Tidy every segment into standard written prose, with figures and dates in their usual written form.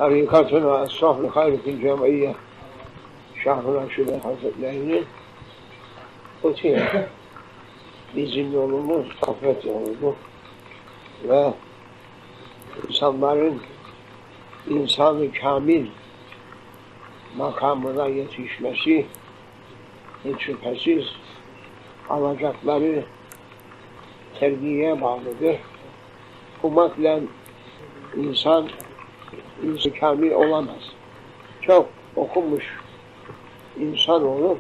tarikatına Ashab-ı Halif'in Cem'iyye Şah-ı Raşid Hazretleri'nin öteye bizim yolumuz gaflet yoludur ve insanların insanı kamil makamına yetişmesi hiç şüphesiz alacakları terbiyeye bağlıdır. Okumakla insan kamil olamaz. Çok okumuş insan olur.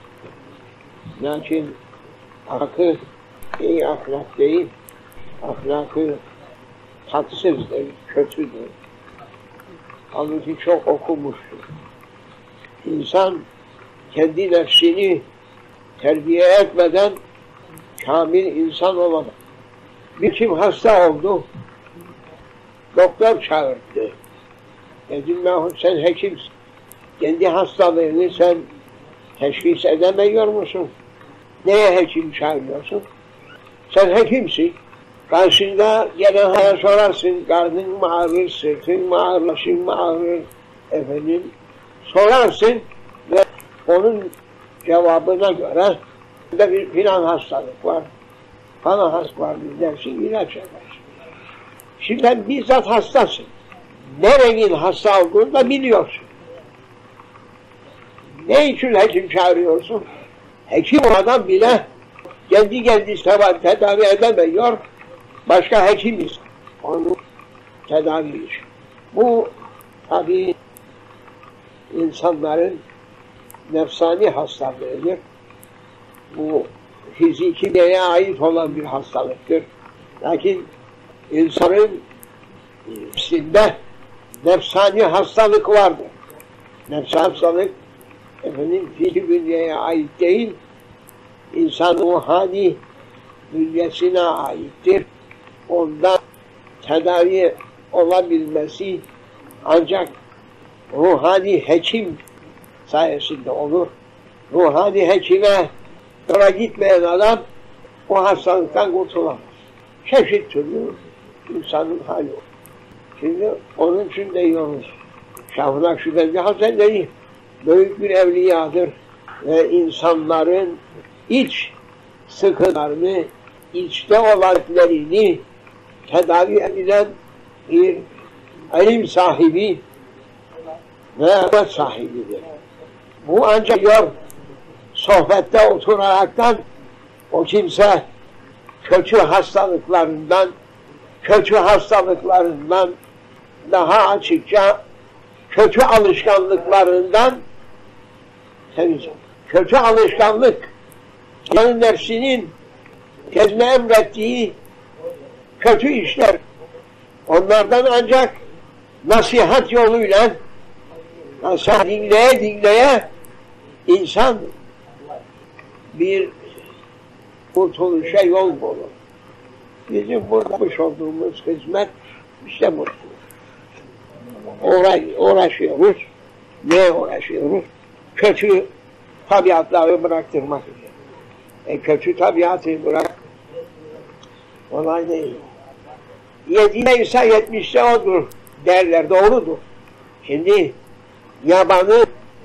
Lakin ahlakı iyi ahlak değil, ahlakı tatsızdır, kötüdür. Halbuki çok okumuştur. İnsan kendi nefsini terbiye etmeden kamil insan olamaz. Bir kim hasta oldu, doktor çağırdı. Dedim yahu sen hekimsin. Kendi hastalığını sen teşhis edemiyor musun? Neye hekim çağırıyorsun? Sen hekimsin. Karşında genelde sorarsın, karnın mı ağrır, sırtın mı ağrır, başın mı ağrır, efendim. Sorarsın ve onun cevabına göre bir filan hastalık var, falan hastalık var dersin, ilaç edersin. Şimdi sen bizzat hastasın. Nerenin hasta olduğunu da biliyorsun. Ne için hekim çağırıyorsun? Hekim o adam bile kendi tedavi edemiyor. Başka hekimiz onu tedavi için. Bu tabii insanların nefsani hastalığıdır. Bu fiziki neye ait olan bir hastalıktır. Lakin insanın nefsinde nefsani hastalık vardır. Nefsani hastalık fiziki bünyeye ait değil, insan ruhani bünyesine aittir. Ondan tedavi olabilmesi ancak ruhani hekim sayesinde olur. Ruhani hekime sonra gitmeyen adam o hastalıktan kurtulamaz. Çeşit türlü insanın hali olur. Şimdi onun için de diyoruz. Şah-ı Nakşibendi Hazretleri büyük bir evliyadır ve insanların iç sıkıntılarını, içte olanlarını tedavi edilen bir ilim sahibi ve evet sahibidir. Bu ancak diyor, sohbette oturaraktan o kimse kötü hastalıklarından daha açıkça kötü alışkanlıklarından temiz. Kötü alışkanlık yani nefsinin kendine emrettiği kötü işler. Onlardan ancak nasihat yoluyla nasihat dinleye insan bir kurtuluşa yol bulur. Bizim burada yapmış olduğumuz hizmet işte bu. Uğraşıyoruz. Neye uğraşıyoruz? Kötü tabiatları bıraktırmak için. Kötü tabiatı bırak. Olay değil. 7'de ise 70'te odur derler. Doğrudur. Şimdi yabanı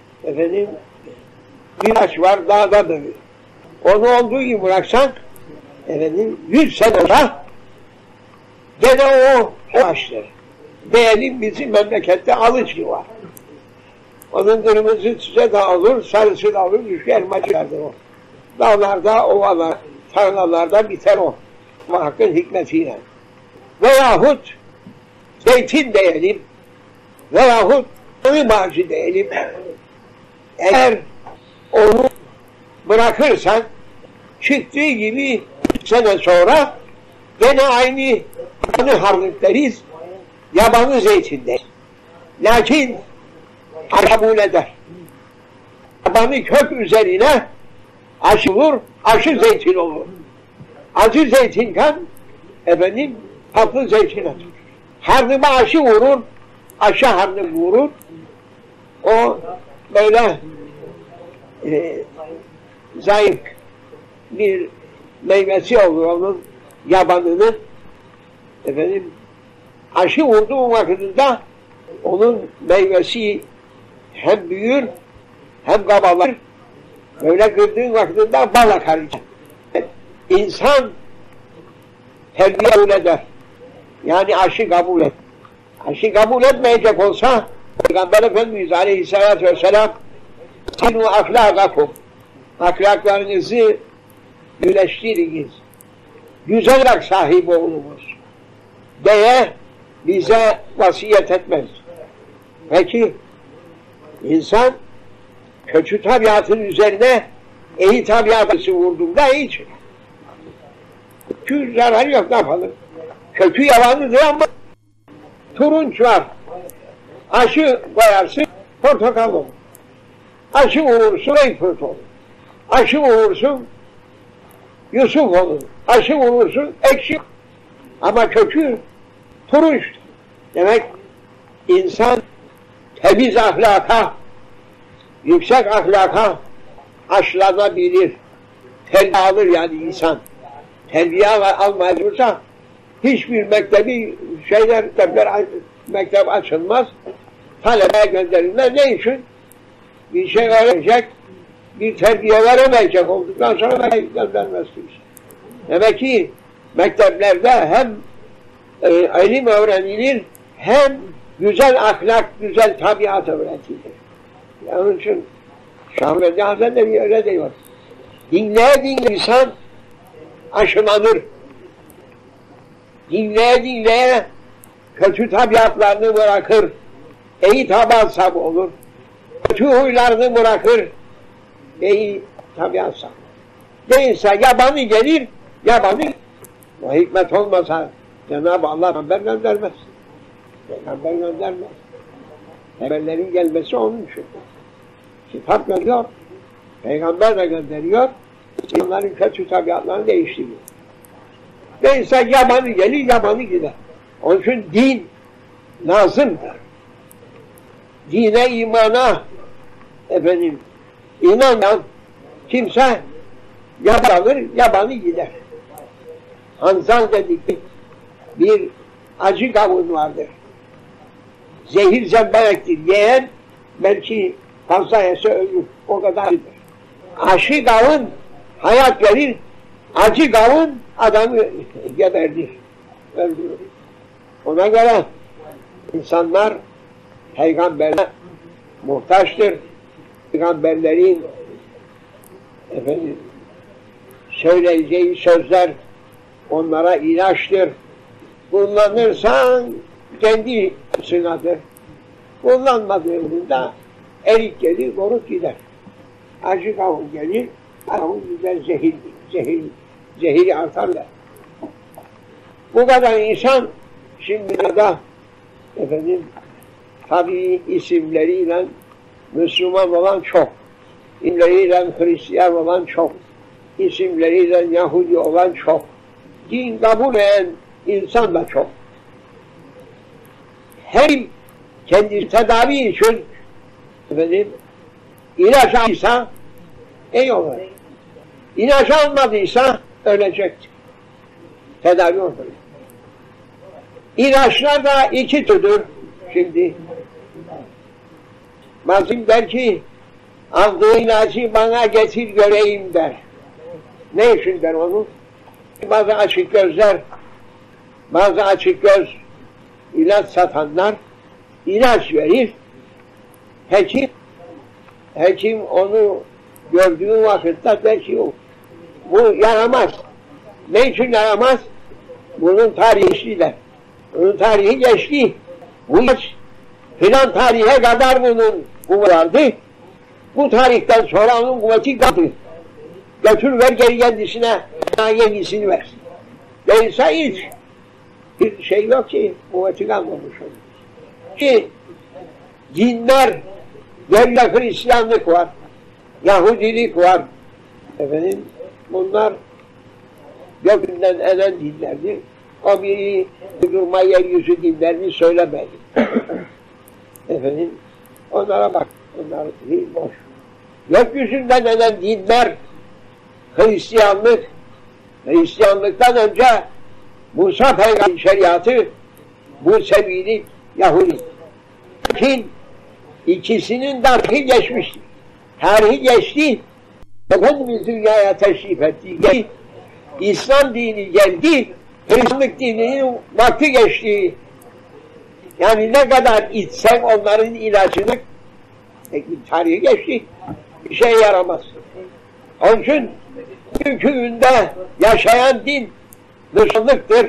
bir ağaç var dağda böyle. Onu olduğu gibi bıraksan 100 sene sonra gene o ağaçtır. Diyelim bizim memlekette alıcı var. Onun kırmızı çiçeği de olur, sarısı da olur, elmacılardır o. Dağlarda, ovalar, tarlalarda biter o. Hakkın hikmetiyle. Veyahut zeytin diyelim, veyahut ırım ağacı diyelim. Eğer onu bırakırsan, çıktığı gibi sene sonra gene aynı harlık deriz, yabanı zeytin deriz. Lakin kabul eder. Yabanı kök üzerine aşılır, aşı zeytin olur. Acı zeytinken tatlı zeytin atır. Harnıma aşı vurur, aşı harnım vurur. O böyle zayıf bir meyvesi olur onun yabanının. Aşı vurduğu vakitinde onun meyvesi hem büyür hem kabarır. Böyle kırdığın vaktinde bal akar. İnsan terbiye kabul eder. Yani aşı kabul et. Aşı kabul etmeyecek olsa Peygamber Efendimiz Aleyhisselatü Vesselam "Sinu ahlakakum" ahlaklarınızı güleştiriniz. Güzel ahlak sahibi olunuz diye bize vasiyet etmez. Peki insan kötü tabiatın üzerine iyi tabiatı vurduğunda hiç kötü zararı yok, ne yapalım? Kötü yalanıdır ama turunç var. Aşı koyarsın, portakal olur. Aşı vurursun, greyfurt olur. Aşı vurursun, Yusuf olur. Aşı vurursun, ekşi. Ama kötü turunçtur. Demek insan temiz ahlaka, yüksek ahlaka aşılanabilir. Terbiye alır yani insan. Terbiye almayacaksa hiçbir mektep açılmaz. Talebeye gönderilmez. Ne için? Bir şey öğrenecek, bir terbiye veremeyecek olduktan sonra göndermez kimse. Demek ki mekteplerde hem ilim öğrenilir, hem güzel ahlak, güzel tabiat öğretilir. Onun için Şahmet Hazretleri öyle diyor. Dinleye insan aşılanır. Dinleye kötü tabiatlarını bırakır. İyi tabiat sahibi olur. Kötü huylarını bırakır. İyi tabiat sahibi. Değilse yabanı gelir, yabanı. O hikmet olmasa Cenab-ı Allah peygamber göndermez. Peygamber göndermez. Peygamberlerin gelmesi onun için. Kitap gönderiyor, peygamber de gönderiyor, onların kötü tabiatlarını değiştiriyor. Neyse yabanı gelir, yabanı gider. Onun için din lazımdır. Dine, imana inanmayan kimse yabanır, yabanı gider. Hanzal dedikleri bir acı kavun vardır. Zehir zemberektir. Yiyen belki fazla yese ölür. O kadardır. Aşı kavun hayat verir. Acı kavun adamı geberdir. Öldürür. Ona göre insanlar peygamberine muhtaçtır. Peygamberlerin söyleyeceği sözler onlara ilaçtır. Kullanırsan kendi sınadır. Kullanmadığında erik gelir, koruk gider. Acı kavun gelir, kavun gider, zehir artarlar. Bu kadar insan şimdi de tabii isimleriyle Müslüman olan çok, isimleriyle Hristiyan olan çok, isimleriyle Yahudi olan çok, din kabul eden insan da çok. Her kendi tedavi için ilaç alırsa iyi olur. İlaç almadıysa ölecektir. Tedavi olur. İlaçlar da iki türdür şimdi. Bazı der ki aldığı ilacı bana getir göreyim der. Ne için der onu? Bazı açık gözler, bazı açık göz ilaç satanlar ilaç verir. Hekim onu gördüğü vakitte der ki bu yaramaz. Ne için yaramaz? Bunun tarihi der. Bunun tarihi geçti. Bu ilaç filan tarihe kadar bunun kuvveti vardı. Bu tarihten sonra onun kuvveti kaldı. Götür ver geri kendisine yenisini versin. Değilse hiç bir şey yok ki kuvveti kalmamış olur. Ki dinler, yerle Hristiyanlık var, Yahudilik var. Bunlar gökünden enen dinlerdir. O biri durma yeryüzü dinlerini söylemeyin. Onlara bak, onlar değil boş. Gökyüzünden enen dinler, Hristiyanlıktan önce Musa Peygamber'in şeriatı, bu sevgili Yahudi. Lakin ikisinin tarihi geçmişti. Tarihi geçti. Efendimiz dünyaya teşrif etti. İslam dini geldi. Hristiyanlık dininin vakti geçti. Yani ne kadar içsen onların ilacını tarihi geçti. Bir şey yaramaz. Onun için hükümünde yaşayan din Müslümanlıktır.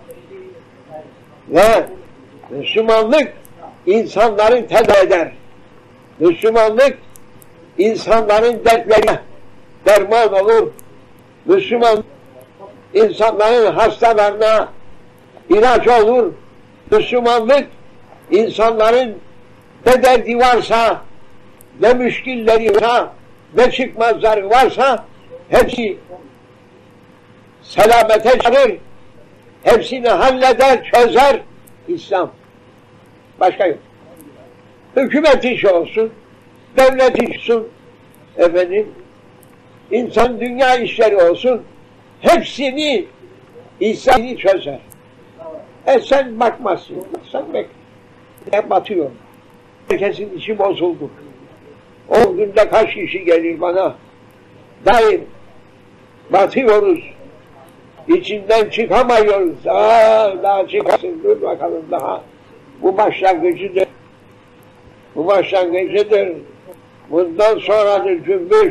Ve Müslümanlık insanları tedavi eder. Müslümanlık insanların dertlerine derman olur. Müslüman insanların hastalarına ilaç olur. Müslümanlık insanların ne derdi varsa, ne müşkilleri varsa, ne çıkmazları varsa hepsi selamete çağırır. Hepsini halleder, çözer İslam. Başka yok. Hükümet işi olsun, devlet işi olsun, efendim, insan dünya işleri olsun, hepsini İslam'ı çözer. Sen bakmazsın, sen bekle. Ne batıyor? Herkesin işi bozuldu. O günde kaç kişi gelir bana? Daim batıyoruz. İçinden çıkamıyoruz. Daha çıkarsın, dur bakalım daha. Bu başlangıcıdır. Bu başlangıcıdır. Bundan sonradır cümbüş.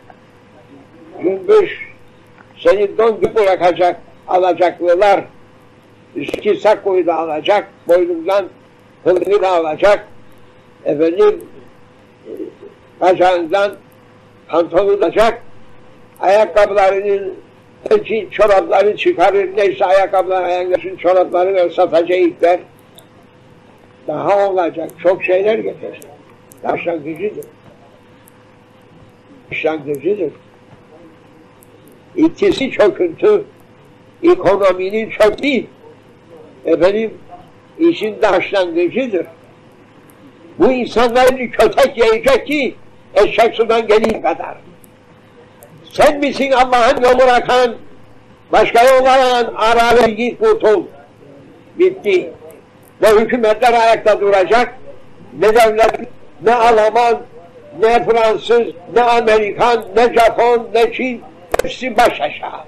Cümbüş seni dondurup bırakacak alacaklılar. Üstü sakkoyu da alacak, boynundan hılını da alacak. Efendim, bacağından pantolonu alacak. Ayakkabılarının çorapları çıkarır, neyse ayakkabılar, ayakların çorapları satacaklar. Daha olacak, çok şeyler getirecek. Başlangıcıdır. Başlangıcıdır. İkisi çöküntü, ekonominin çöktü. Efendim, işin başlangıcıdır. Bu insanların kötek yiyecek ki eşek sudan gelin kadar. Sen misin Allah'ın yolu bırakan, başka yollarla ara git kurtul. Bitti. Ne hükümetler ayakta duracak, ne devlet, ne Alman, ne Fransız, ne Amerikan, ne Japon, ne Çin, hepsi baş aşağı.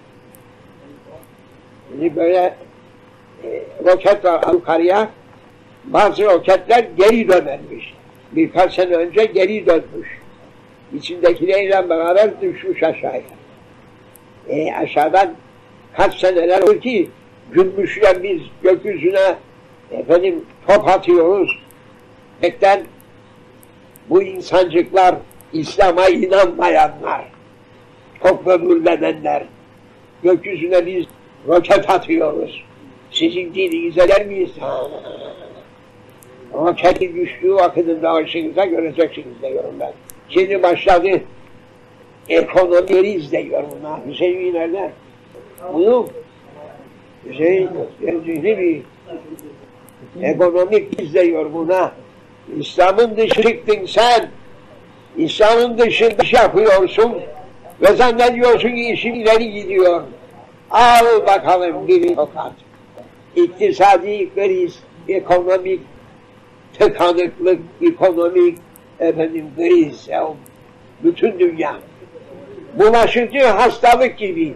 Şimdi böyle roket var yukarıya, bazı roketler geri dönermiş. Birkaç sene önce geri dönmüş. İçindekilerle beraber düşmüş aşağıya. Aşağıdan kaç seneler olur ki gülmüşle biz gökyüzüne efendim top atıyoruz. Bekten bu insancıklar, İslam'a inanmayanlar, çok böbürlenenler, gökyüzüne biz roket atıyoruz. Sizin dininize der miyiz? Roketin düştüğü vakitinde başınıza göreceksiniz diyorum ben. Şimdi başladı, ekonomileri izliyor buna. Hüseyin nerede? Bunu Hüseyin gözünü bir ekonomik izliyor buna. İslam'ın dışı çıktın sen. İslam'ın dışında iş yapıyorsun ve zannediyorsun ki işin ileri gidiyor. Al bakalım bir tokat. İktisadi kriz, ekonomik tıkanıklık, ekonomik kriz, bütün dünya. Bulaşıcı hastalık gibi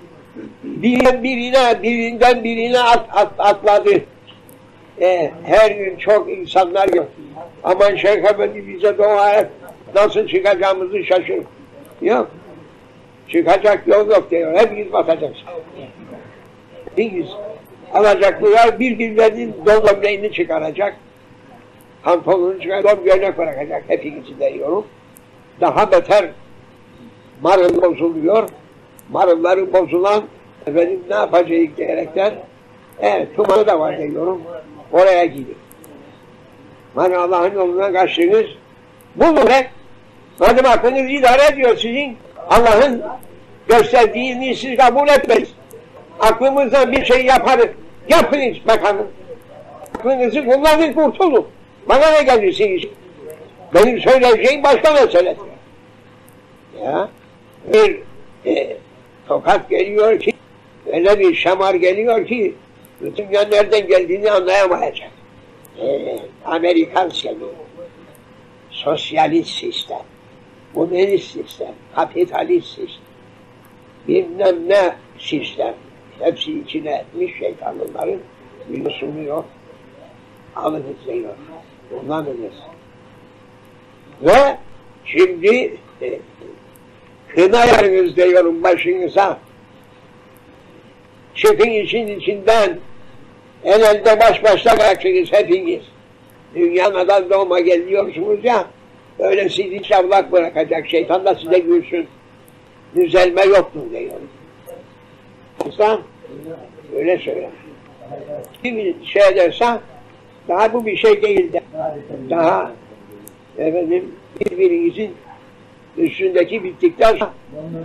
birinden birine atladı. Her gün çok insanlar yok. Aman Şeyh Efendi bize dua et, nasıl çıkacağımızı şaşır. Yok. Çıkacak yol yok diyor. Hepimiz batacaksın. Hepimiz. Alacaklılar birbirlerinin don gömleğini çıkaracak. Pantolonunu çıkaracak, don gömlek bırakacak. Hepinizi diyorum. Daha beter marıl bozuluyor. Marılları bozulan efendim ne yapacağız diyerekten tumanı da var diyorum. Oraya gidin. Hani Allah'ın yoluna kaçtınız. Bulun be. Madem aklınız idare ediyor sizin, Allah'ın gösterdiğini siz kabul etmeyiz. Aklımızdan bir şey yaparız. Yapınız bakalım. Aklınızı kullanın, kurtulun. Bana ne gelirsiniz? Benim söyleyeceğim başka mesele. Ya, bir tokat geliyor ki, öyle bir şamar geliyor ki, bütün dünya nereden geldiğini anlayamayacak. Amerikan sistemi, sosyalist sistem, komünist sistem, kapitalist sistem, bilmem ne sistem, hepsi içine etmiş şeytanların bir sunuyor, alınız diyor, kullanınız. Ve şimdi kına yarınız diyorum başınıza, çıkın işin içinden, el elde baş başta bırakınız hepiniz. Dünyadan doğma geliyorsunuz ya, öyle sizi çavlak bırakacak, şeytan da size gülsün. Düzelme yoktur diyorum. İnsan öyle söyler. Bir şey ederse, daha bu bir şey değil de, daha efendim birbirinizin üstündeki bittikten sonra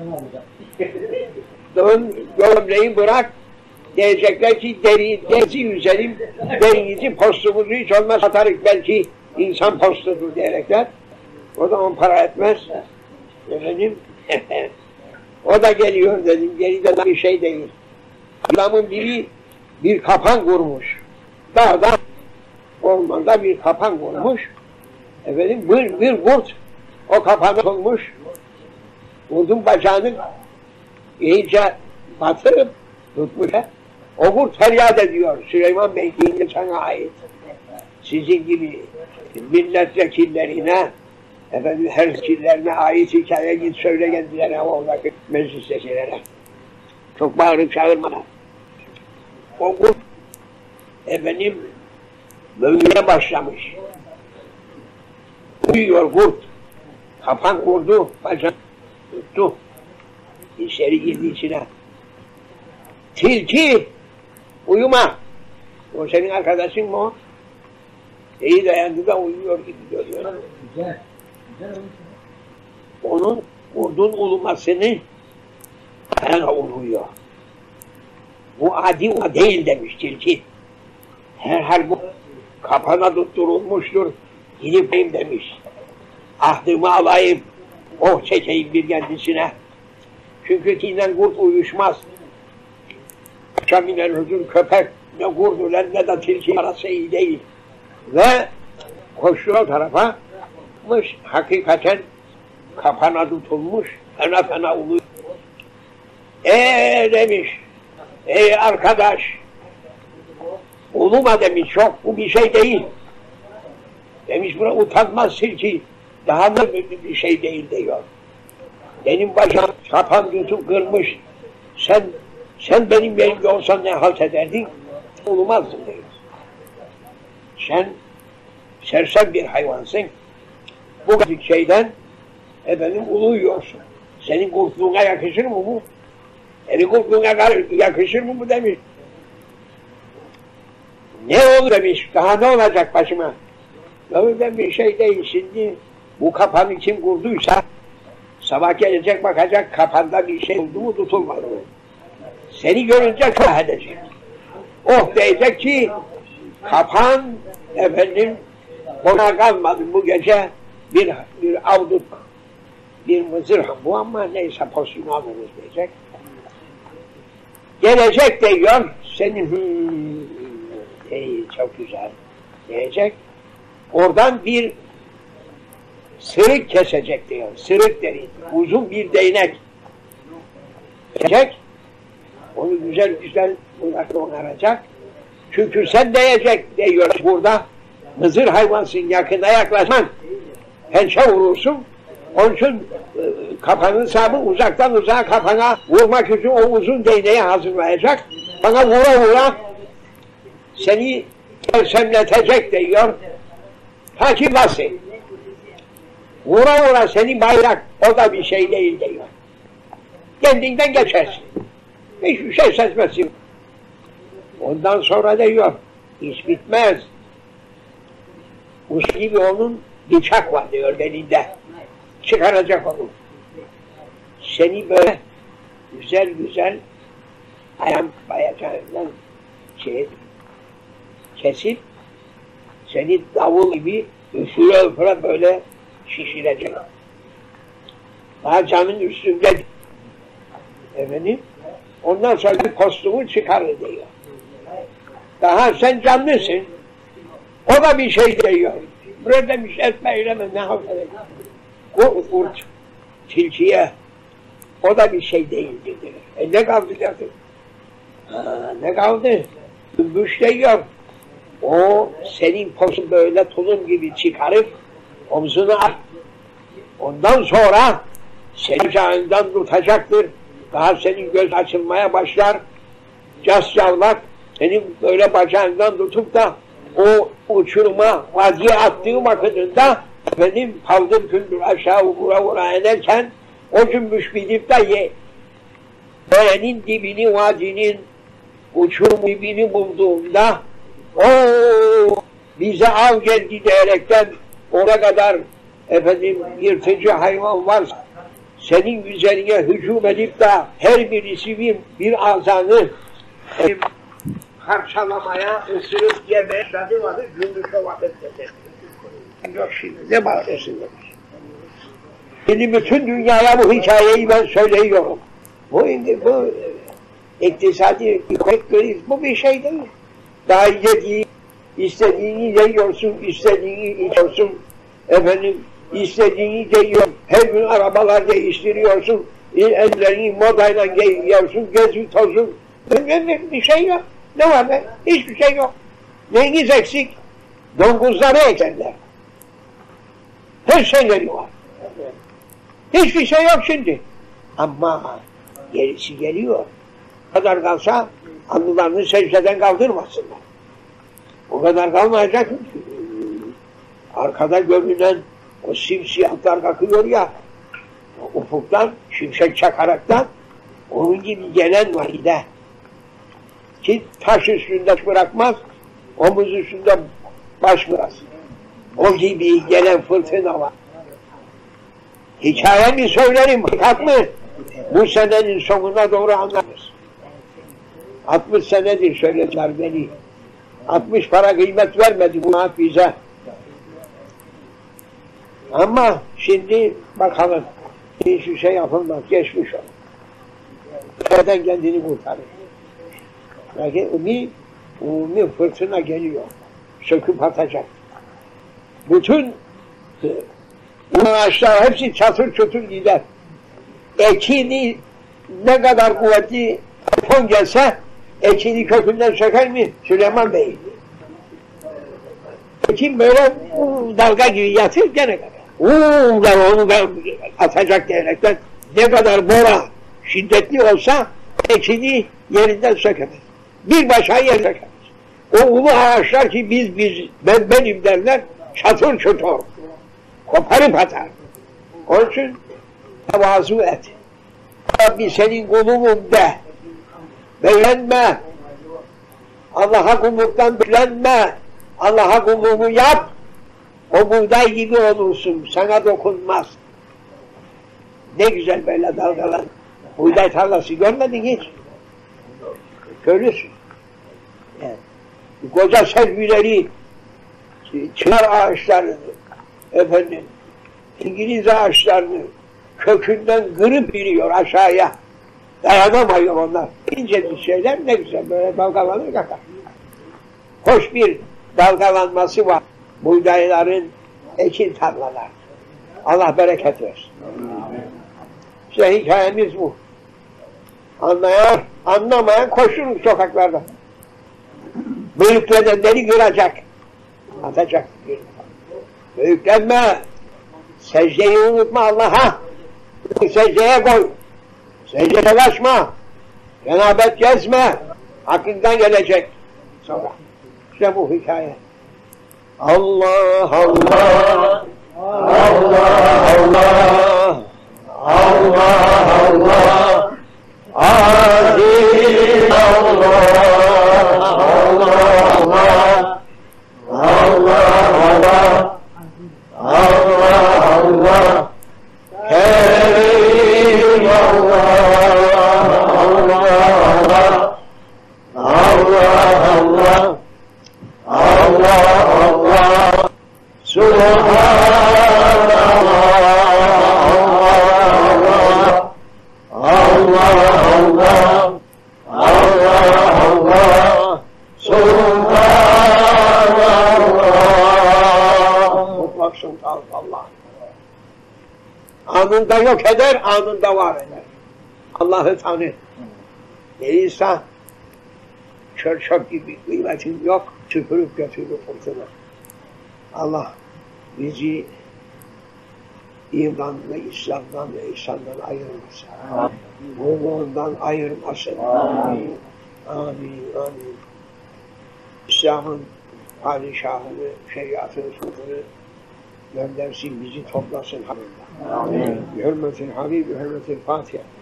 gömleği bırak, diyecekler ki derisi yüzelim, derinizi postumuzu hiç olmaz satarık, belki insan postudur diyerekler. O zaman para etmez. Efendim, o da geliyor dedim, geride bir şey değil. Adamın biri bir kapan kurmuş. Dağda, ormanda bir kapan kurmuş. Efendim, bir kurt o kapanı olmuş. Kurdun bacağını iyice batırıp tutmuş. O kurt feryat ediyor. Süleyman Bey deyince sana ait. Sizin gibi milletvekillerine, efendim her vekillerine ait hikaye git söyle kendilere oradaki meclistekilere. Çok bağırıp çağırmadan. O kurt efendim böyle başlamış. Uyuyor kurt. Kapan kurdu, bacak tuttu. İçeri girdi içine. Tilki, uyuma. O senin arkadaşın mı o? İyi dayandı da uyuyor gibi görüyor. Onun kurdun ulumasını hala uyuyor. Bu adi o değil demiş tilki. Herhal bu kapana tutturulmuştur. Gidip demiş. Ahdımı alayım, oh çekeyim bir kendisine. Çünkü kinden kurt uyuşmaz. Şaminen hücum köpek, ne kurt ulan ne de tilki arası iyi değil. Ve koşuyor tarafa, hakikaten kapana tutulmuş, fena uluyor. Demiş, arkadaş, uluma demiş, çok bu bir şey değil. Demiş buna utanmaz tilki, daha da bir şey değil diyor. Benim bacağım kapan tutup kırmış, sen benim yerimde olsan ne halt ederdin? Olmazdın diyor. Sen sersem bir hayvansın, bu kadar şeyden efendim uluyorsun. Senin kurtluğuna yakışır mı bu? Senin kurtluğuna yakışır mı bu demiş. Ne olur demiş, daha ne olacak başıma? Öyle bir şey değil şimdi, bu kapanı kim kurduysa, sabah gelecek bakacak kapanda bir şey oldu mu tutulmadı mı? Seni görünce kah edecek. Oh diyecek ki, kapan efendim, ona kalmadı bu gece bir avduk, bir mızır bu ama neyse posunu alırız diyecek. Gelecek diyor, senin çok güzel diyecek. Oradan bir sırık kesecek diyor. Sırık dedi. Uzun bir değnek kesecek. Onu güzel onaracak. Çünkü sen diyecek diyor burada. Mızır hayvansın, yakına yaklaşman. Pençe vurursun. Onun için kafanın sahibi uzaktan uzağa kafana vurmak için o uzun değneği hazırlayacak. Bana vura seni sersemletecek diyor. Ta ki nasıl? Vura seni bayrak, o da bir şey değil diyor. Kendinden geçersin. Hiçbir şey sezmezsin. Ondan sonra diyor, iş bitmez. Usta gibi onun bıçak var diyor belinde. Çıkaracak onu. Seni böyle güzel ayağın bayacağından kesip seni davul gibi üfüre böyle şişirecek. Daha canın üstünde efendim, ondan sonra kostümü çıkarır diyor. Daha sen canlısın. O da bir şey diyor. Böyle demiş etme eyleme ne hafif. Kurt tilkiye o da bir şey değildi. Ne kaldı dedi. Ne kaldı? Gümbüş diyor. O senin posun böyle tulum gibi çıkarıp omzuna at. Ondan sonra seni bacağından tutacaktır. Daha senin göz açılmaya başlar. Cascavlak senin böyle bacağından tutup da o uçuruma vadiye attığı vakitinde benim paldır küldür aşağı vura vura ederken o cümbüş bilip de derenin dibini, vadinin uçurum dibini bulduğumda o bize av geldi diyerekten oraya kadar yırtıcı hayvan varsa senin üzerine hücum edip de her birisi bir azanı parçalamaya, ısırıp yemeye tadı vardır, gündüzde vakittedir. Yok şimdi, ne bağırıyorsun demiş. Şimdi bütün dünyaya bu hikayeyi ben söylüyorum. Bu iktisadi kriz, bu bir şey değil. Daha yediği, istediğini yiyorsun, istediğini içiyorsun, istediğini giyiyorsun, her gün arabalar değiştiriyorsun, ellerini modayla giyiyorsun, gezin tozun, bir şey yok. Ne var be? Hiçbir şey yok. Neyiniz eksik? Domuzları ekerler. Her şeyleri var. Hiçbir şey yok şimdi. Ama gerisi geliyor. O kadar kalsa alnılarını secdeden kaldırmasınlar. O kadar kalmayacak. Arkada görünen o simsiyahlar kalkıyor ya, ufuktan, şimşek çakaraktan, onun gibi gelen valide. Ki taş üstünde bırakmaz, omuz üstünde baş bıraksın. O gibi gelen fırtına var. Hikayemi söylerim, hakikat mı? Bu senenin sonuna doğru anlarız. 60 senedir söylediler beni. 60 para kıymet vermedi bu naat bize. Ama şimdi bakalım, hiçbir şey yapılmaz, geçmiş olur. Nereden kendini kurtarır? Belki umi fırtına geliyor, söküp atacak. Bütün ağaçlar hepsi çatır çutur gider. Ekini ne kadar kuvvetli telefon gelse, ekini kökünden söker mi Süleyman Bey? Ekin böyle dalga gibi yatır gene kadar. Onu da atacak diyerekten ne kadar bora şiddetli olsa ekini yerinden sökemez. Bir başa yer sökemez. O ulu ağaçlar ki benim derler, çatır çutur. Koparıp atar. Onun için tevazu et. Rabbi senin kulunum de. Beğenme. Allah'a kulluktan beğenme. Allah'a kulluğunu yap. O buğday gibi olursun. Sana dokunmaz. Ne güzel böyle dalgalan. Buğday tarlası görmedin hiç. Görürsün. Evet. Koca servileri, çınar ağaçlarını, İngiliz ağaçlarını kökünden kırıp iniyor aşağıya. Dayanamıyor onlar. İnce bir şeyler ne güzel böyle dalgalanır kakar. Hoş bir dalgalanması var. Buğdayların ekin tarlalar. Allah bereket versin. İşte hikayemiz bu. Anlayan, anlamayan koşun sokaklarda. Büyüklenenleri kıracak. Atacak. Büyüklenme. Secdeyi unutma Allah'a. Secdeye koy. Secdeye ulaşma. Cenabet gezme. Hakkından gelecek. Sonra. İşte bu hikaye. Allah Allah. Allah Allah. Allah Allah. Aziz Allah. Allah Allah. Allah Allah. Allah Allah. Kerim Allah. Allah Allah. Allah Allah. Allah Allah. Subhanallah. Allah Allah. Allah Allah. Subhanallah. toplaksın Allah. Anında yok eder, anında var eder. Allah'ı tanı. Değilse çöl çöp gibi kıymetin yok, tüpürüp götürür fırtına. Allah bizi iman ve İslam'dan ve İslam'dan ayırmasın. Kulluğundan ayırmasın. Amin. Amin. Amin. İslam'ın padişahını, şeriatını, sultanı göndersin, bizi toplasın hamdülillah. Amin. Bi hürmetin Habib, bi hürmetin Fatiha.